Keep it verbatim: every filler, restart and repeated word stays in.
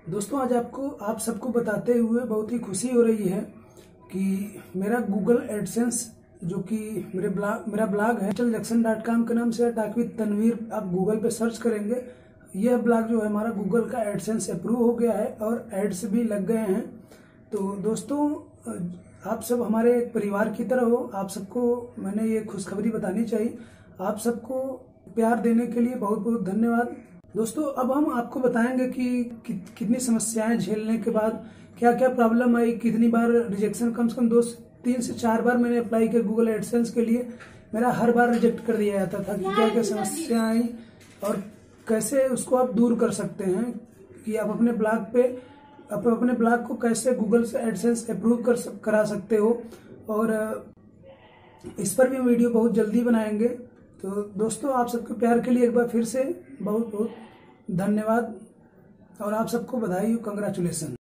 दोस्तों आज आपको आप सबको बताते हुए बहुत ही खुशी हो रही है कि मेरा गूगल एडसेंस जो कि मेरे ब्लॉग मेरा ब्लॉग है डिजिटल जंक्शन डॉट कॉम के नाम से टॉक विद तनवीर आप गूगल पे सर्च करेंगे। यह ब्लॉग जो है हमारा गूगल का एडसेंस अप्रूव हो गया है और एड्स भी लग गए हैं। तो दोस्तों आप सब हमारे परिवार की तरह हो, आप सबको मैंने ये खुशखबरी बतानी चाहिए। आप सबको प्यार देने के लिए बहुत बहुत धन्यवाद। दोस्तों अब हम आपको बताएंगे कि, कि कितनी समस्याएं झेलने के बाद क्या क्या प्रॉब्लम आई, कितनी बार रिजेक्शन, कम से कम दो तीन से चार बार मैंने अप्लाई किया गूगल एडसेंस के लिए, मेरा हर बार रिजेक्ट कर दिया जाता था कि क्या क्या समस्या आई और कैसे उसको आप दूर कर सकते हैं कि आप अपने ब्लॉग पे आप अपने ब्लॉग को कैसे गूगल से एडसेंस अप्रूव कर करा सकते हो। और इस पर भी वीडियो बहुत जल्दी बनाएंगे। तो दोस्तों आप सबके प्यार के लिए एक बार फिर से बहुत बहुत धन्यवाद और आप सबको बधाई हो, कंग्रेचुलेसन।